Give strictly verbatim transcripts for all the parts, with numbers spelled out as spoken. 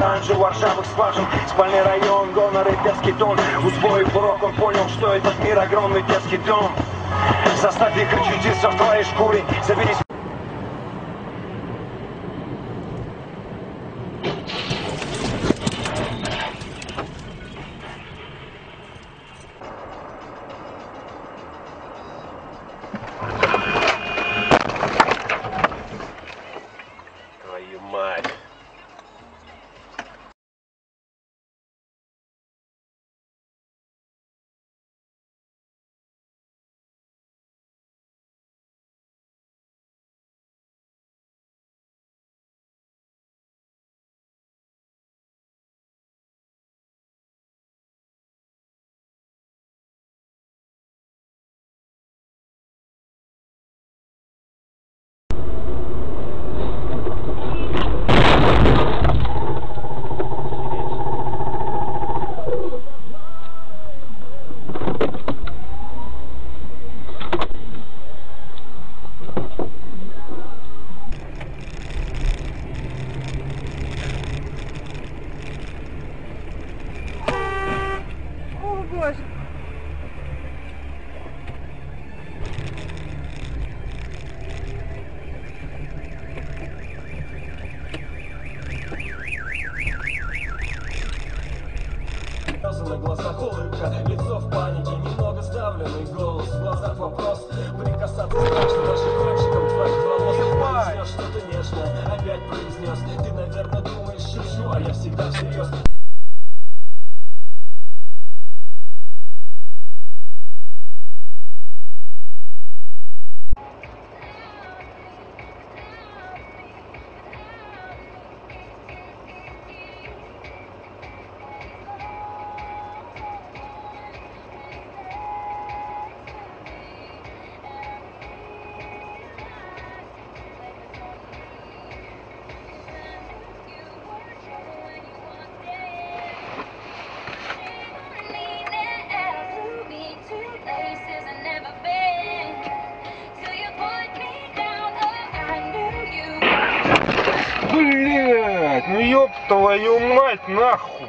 оранжево ржавых скважин. Спальный район, гонор и детский тон. Узбой и бурок, он понял, что этот мир огромный детский дом. Заставь их очутиться в твоей шкуре. Заберись. Твою мать. Боже. На глазах улыбка, лицо в панике, немного сдавленный голос, в глазах вопрос, прикасаться страшно даже кончиком твоих волос. Произнес что-то нежное, опять произнес, ты, наверное, думаешь, шучу, а я всегда всерьез. Блять, ну ёб твою мать, нахуй!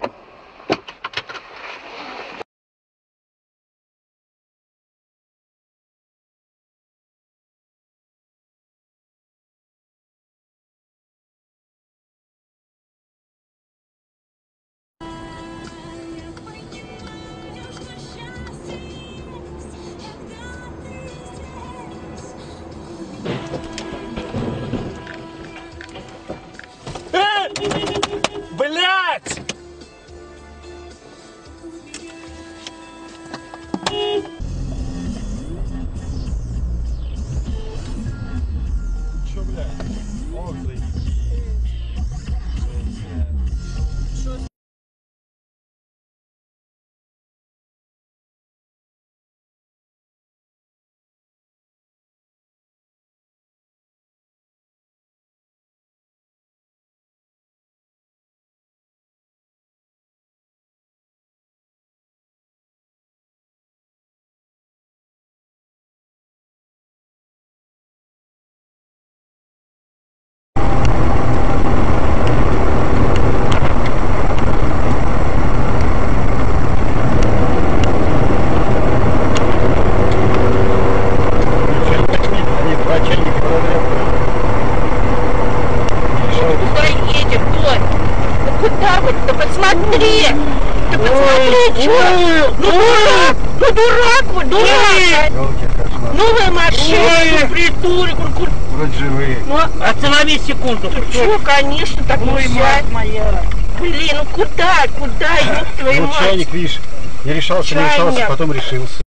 Блять! Чё, блядь? О, заебись. Да посмотри! Да посмотри, что? Ну дурак! Ну дурак вы, дурак! Новая машина, придурок! Вроде живые. Ну, Остановись секунду. ты что, конечно, так нельзя. моя. Блин, ну куда, куда, ёб твою Вот мать? чайник, видишь, я решался, не решался, Чайник. потом решился.